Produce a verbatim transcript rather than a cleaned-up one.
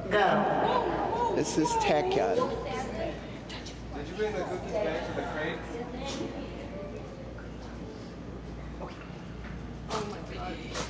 Go. This is Tachyon. Did you bring the cookies back to the crate? Oh my goodness.